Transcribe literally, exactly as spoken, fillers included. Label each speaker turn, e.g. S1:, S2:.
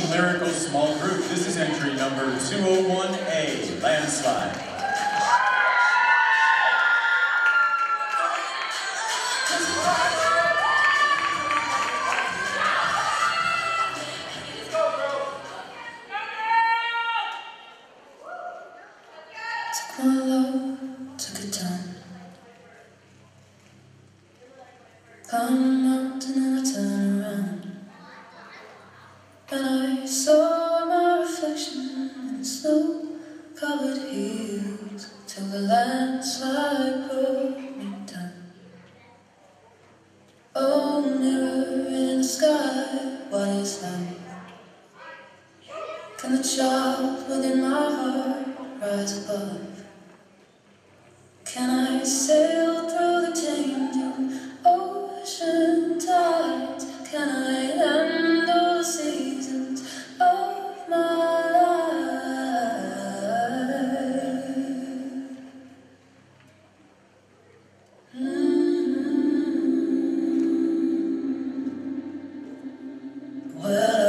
S1: Lyrical small group. This is entry number two oh one A, Landslide.
S2: Took my love, took it down. Climbed a mountain and I turned around, and I saw my reflection in snow-covered hills till the landslide brought me down. Oh, mirror in the sky, what is life? Can the child within my heart rise above? Can I sail through the changing ocean tides? Can I handle the seasons of my life? Mm-hmm. Well,